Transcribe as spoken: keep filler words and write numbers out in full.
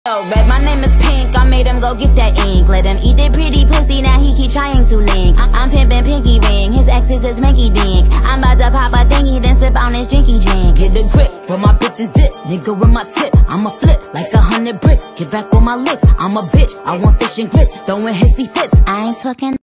Oh, babe, my name is Pink, I made him go get that ink. Let him eat that pretty pussy, now he keep trying to link. I I'm pimpin' pinky ring, his ex is his minky dink. I'm about to pop a thingy, then sip on his drinky drink. Hit the grip, where my bitches dip, nigga with my tip. I'ma flip like a hundred bricks, get back on my licks. I'm a bitch, I want fish and grits, throwing hissy fits. I ain't talking